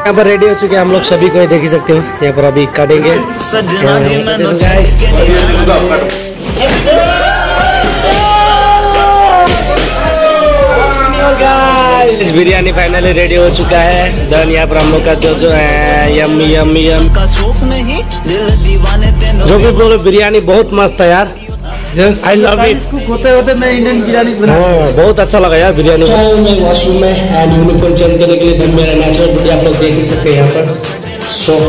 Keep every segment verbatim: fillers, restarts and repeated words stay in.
यहाँ पर रेडी हो चुके हैं हम लोग सभी को, देख ही सकते हो। यहाँ पर अभी काटेंगे गाइस। बिरयानी फाइनली रेडी हो चुका है। देन यहाँ पर हम लोग का जो जो है यम्मी यम्मी यम जो भी बोलो, बिरयानी बहुत मस्त है यार। I love it. होते होते मैं इंडियन बिरयानी बना, बहुत अच्छा लगा यार बिरयानी। मैं वॉशरूम में एंड यूनिफॉर्म चेंज करने के लिए देन मेरा नेचुरल बॉडी आप लोग देख ही सकते हैं यहाँ पर। So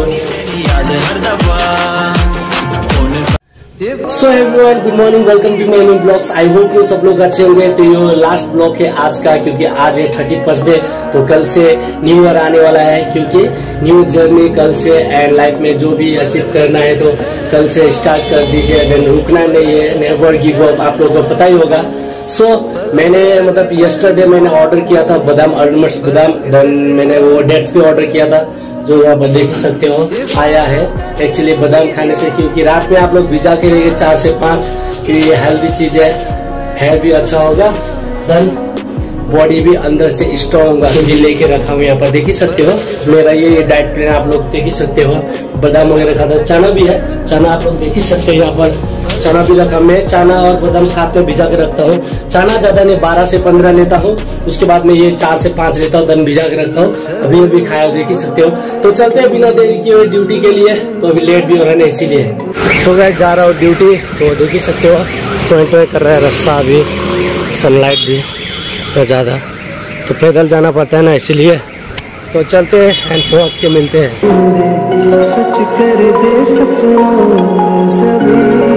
so everyone, good morning, welcome to my new blogs. I hope you सब लोग अच्छे होंगे। तो ये लास्ट ब्लॉग है आज का, क्योंकि आज है थर्टी फर्स्ट डे। तो कल से न्यू ईयर आने वाला है, क्योंकि न्यू जर्नी कल से एंड लाइफ में जो भी अचीव करना है तो कल से स्टार्ट कर दीजिए। देन रुकना नहीं है, नेवर गिव अप, आप लोगों को पता ही होगा। सो so, मैंने मतलब यस्टरडे मैंने ऑर्डर किया था बादाम ऑलमोस्ट बादाम। देन मैंने वो डेट्स भी ऑर्डर किया था, जो यहाँ पर देख सकते हो आया है। एक्चुअली बादाम खाने से, क्योंकि रात में आप लोग भिजा के रहिए चार से पाँच, क्योंकि ये हेल्दी चीज है, हेयर भी अच्छा होगा, देन बॉडी भी अंदर से स्ट्रॉन्ग होगा। जी लेके रखा हूँ यहाँ पर, देख ही सकते हो मेरा ये डाइट प्लान आप लोग देख ही सकते हो। बादाम वगैरह खाता, चना भी है, चना आप लोग देख ही सकते हो यहाँ पर, चना भी रखा। मैं चना और बादाम साथ में भिजा के रखता हूँ। चना ज्यादा नहीं, बारह से पंद्रह लेता हूँ, उसके बाद में ये चार से पाँच लेता हूँ, दन भिजा के रखता हूँ। अभी अभी खाया देख ही सकते हो। तो चलते हैं बिना देरी किए हुए ड्यूटी के लिए, तो अभी लेट भी हो रहा है ना, इसीलिए तो गाइस जा रहा हूँ ड्यूटी। तो देख ही सकते हो टोए टोए कर रहा है रास्ता, अभी सनलाइट भी है ज़्यादा, तो पैदल जाना पड़ता है ना, इसीलिए। तो चलते हैं एंड पहुँच के मिलते हैं। सच कर दे सपनों सभी,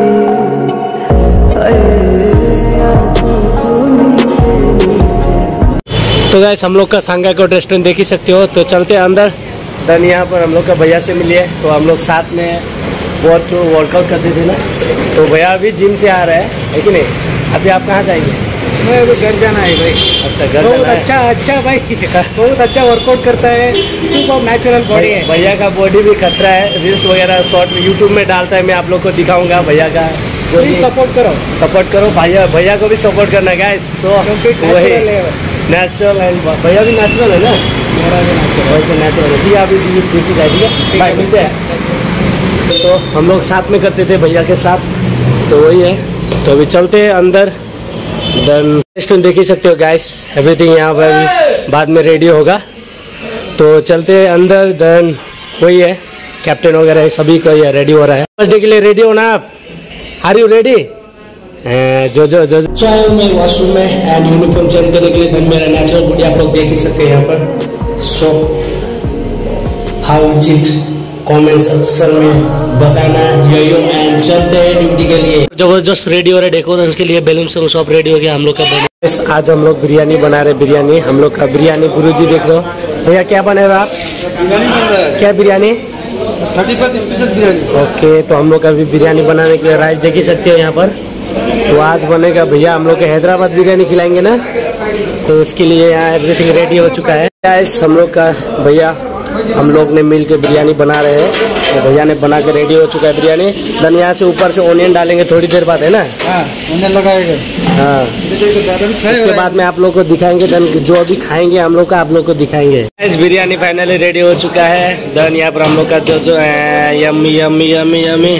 तो गाइस हम लोग का सांगा कोट रेस्टोरेंट देख ही सकते हो। तो चलते हैं अंदर। देन यहाँ पर हम लोग का भैया से मिलिए, तो हम लोग साथ में वर्क वर्कआउट करते थे ना। तो भैया अभी जिम से आ रहा है, है कि नहीं? अभी आप कहाँ जाएंगे? मैं अभी घर जाना है भाई। अच्छा, घर बहुत जाना है। अच्छा अच्छा भाई बहुत अच्छा वर्कआउट करता है, सुपर नेचुरल बॉडी है। भैया का बॉडी भी खतरा है, रील्स वगैरह शॉर्ट में यूट्यूब में डालता है, मैं आप लोग को दिखाऊंगा भैया का। प्लीज सपोर्ट करो सपोर्ट करो भैया, भैया को भी सपोर्ट करना गाइस। सो वही नेचुरल है, भैया भी नेचुरल है ना, मेरा भी वैसे नेचुरल है। जी अभी ड्यूटी जाएगी, बाय, मिलते हैं। तो हम लोग साथ में करते थे भैया के साथ, तो वही है। तो अभी चलते हैं अंदर। देन रेस्टोरेंट देख ही सकते हो गाइस, एवरीथिंग यहाँ पर बाद में रेडी होगा। तो चलते हैं अंदर। देन वही है, कैप्टन वगैरह सभी को ये रेडी हो रहा है। फर्स्ट डे के लिए रेडी हो ना आप? Are you ready? जो जो जो जो मैं वॉशरूम में एंड यूनिफॉर्म चेंज करने के लिए देन मेरा नेचुरल बॉडी आप लोग देख ही सकते हैं यहाँ पर। So how is it, comment section में बताना यो यो। एंड चलते हैं ड्यूटी के लिए। जबरदस्त रेडी हो रहा है, डेकोरेशन के लिए बैलून से सब रेडी हो गया हम लोग का। आज हम लोग बिरयानी बना रहे, बिरयानी हम लोग का बिरयानी। गुरुजी देख लो भैया क्या बने रहा आप? बिरयानी बन रहा है। क्या biryani? Thirty first special biryani. Okay, तो हम लोग अभी बिरयानी बनाने के लिए राइस देख ही सकते हो यहाँ पर। तो आज बनेगा भैया हम लोग के हैदराबाद बिरयानी खिलाएंगे ना, तो उसके लिए यहाँ एवरीथिंग रेडी हो चुका है गाइस। हम लोग का भैया हम लोग ने मिल के बिरयानी बना रहे हैं, तो भैया ने बना के रेडी हो चुका है बिरयानी। देन यहाँ से ऊपर से ओनियन डालेंगे थोड़ी देर बाद, है ना? हाँ, ओनियन लगाएंगे। हाँ, उसके बाद में आप लोग को दिखाएंगे। देन जो अभी खाएंगे हम लोग का आप लोग को दिखाएंगे। इस बिरयानी फाइनली रेडी हो चुका है। देन यहाँ पर हम लोग का जो जो है यम्मी यम्मी यम्मी यम्मी।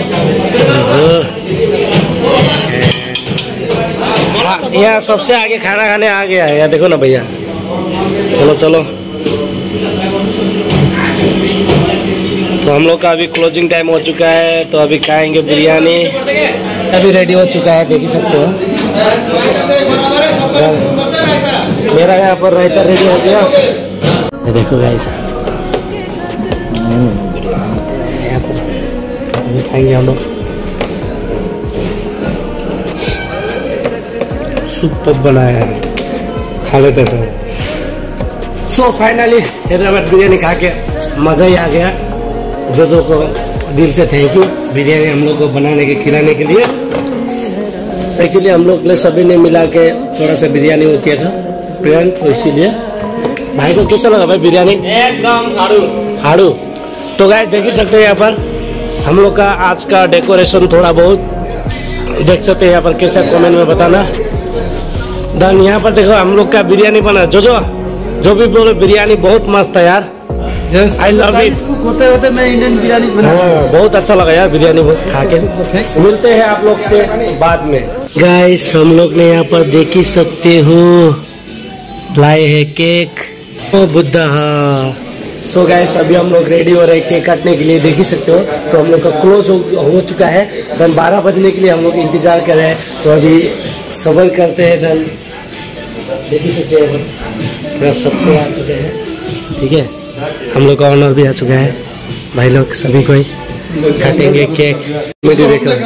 यहाँ सबसे आगे खाना खाने आ गया है, यहाँ देखो ना भैया। चलो चलो, तो हम लोग का अभी क्लोजिंग टाइम हो चुका है, तो अभी खाएंगे बिरयानी। अभी रेडी हो चुका है, देख ही सकते हो। मेरा यहाँ पर रायता रेडी हो गया, देखो गाइस। यहाँ पर अभी खाएंगे हम लोग। सुपर बनाया है, खा लेते हैं। सो फाइनली हैदराबाद बिरयानी खा के मज़ा ही आ गया। जो जो को दिल से थैंक यू बिरयानी हम लोग को बनाने के खिलाने के लिए। एक्चुअली हम लोग ने सभी ने मिला के थोड़ा सा बिरयानी वो किया था प्लान, तो इसीलिए। भाई को कैसा लगा भाई बिरयानी? एकदम हाड़ू हाड़ू। तो गाइस देख ही सकते हो यहाँ पर हम लोग का आज का डेकोरेशन थोड़ा बहुत देख सकते हैं यहाँ पर, कैसा कमेंट में बताना। देन यहाँ पर देखो हम लोग का बिरयानी बना, जो जो जो भी बोलो बिरयानी बहुत मस्त है यार। I love it. होते होते मैं इंडियन बिरयानी बना। बहुत अच्छा लगा यार बिरयानी खा के। मिलते हैं आप लोग से बाद में। गाइस हम लोग ने यहाँ पर देख ही सकते हो लाए है cake. Oh Buddha. So guys अभी हम लोग रेडी हो रहे हैं केक काटने के लिए, देख ही सकते हो। तो हम लोग का क्लोज हो, हो चुका है। देन बारह बजने के लिए हम लोग इंतजार कर रहे हैं। तो अभी सब्र करते हैं। देन देख ही सकते हो पूरा सबको आ चुके हैं। ठीक है, हम लोग का ऑनर भी आ चुका है। भाई लोग सभी कोई काटेंगे केक। मुझे देखो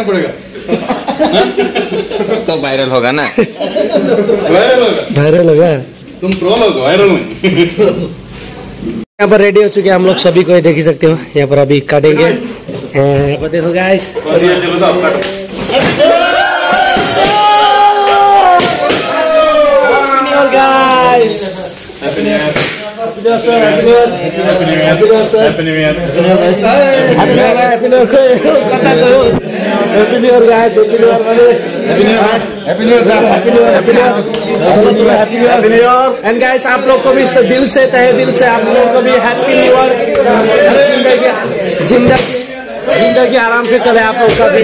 तो वायरल होगा ना। वायरल होगा। वायरल होगा। तुम प्रो लोग वायरल में। यहाँ पर रेडी हो चुके हैं हम लोग सभी को, देख ही सकते हो। यहाँ पर अभी काटेंगे। यहाँ पर देखो guys. Guys happy new year sir. Happy new year. Happy new year sir. Happy new year. Happy new year. Happy new year. कथा करो। Happy new year guys. Happy new year वाले। Happy new year. Happy new year. Happy new year. Happy new year. Happy new year. And guys आप लोग को भी दिल से तहे दिल से आप लोगों को भी हैप्पी न्यू ईयर। जिंदगी जिंदगी जिंदगी आराम से चले आप लोग का भी।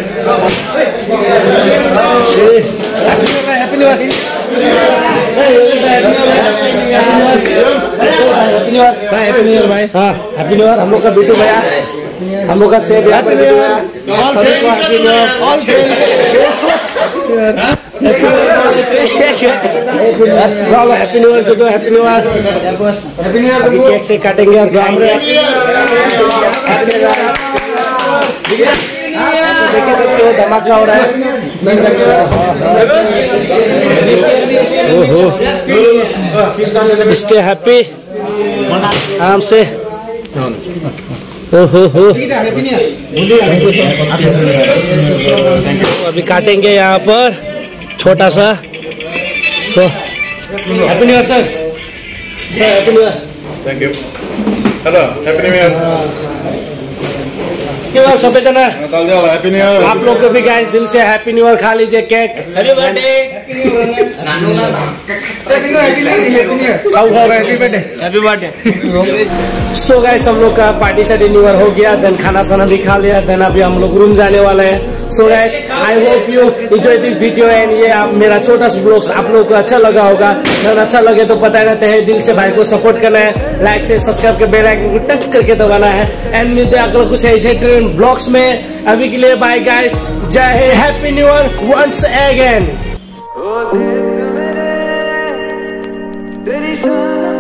Happy new year. Happy new year भाई। हाँ हैप्पी न्यू ईयर। हम लोग का बिट्टू भैया, हम लोग का सेब हैप्पी न्यू ईयर। सभी को happy new year. All happy new year. जो जो happy new year. Happy new year. अभी केक से काटेंगे और खाएंगे। देख सकते हो धमाका हो रहा है। स्टे हैप्पी आराम से। ओहो हो। अभी काटेंगे यहाँ पर छोटा सा। So happy new year sir. Happy new year. Thank you. Hello happy new year. सब जना हैप्पी न्यू ईयर। आप लोग को भी गाइस दिल से हैप्पी न्यू ईयर। खा लीजिए cake. Happy birthday. Happy birthday. So guys हम लोग का पार्टी शार्टी न्यू ईयर हो गया। देन खाना साना भी खा लिया। देन अभी हम लोग रूम जाने वाले हैं। So guys I hope you enjoy this video and ये आप मेरा छोटा सा ब्लॉग्स आप लोगों को अच्छा लगा होगा। अगर अच्छा लगे तो पता रहते है दिल से भाई को सपोर्ट करना है। लाइक से सब्सक्राइब के बेल आइकन को टक करके दबाना है। एंड मिलते हैं अगले कुछ ऐसे ट्रेन ब्लॉग्स में। अभी के लिए बाय गाइस। जय हिंद। Happy new year once again. तेरी शान